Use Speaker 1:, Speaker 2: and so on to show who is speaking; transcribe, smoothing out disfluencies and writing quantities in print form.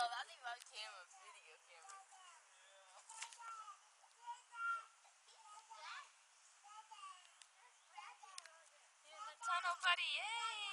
Speaker 1: I think my camera, video camera. Here's the tunnel, buddy. Yay!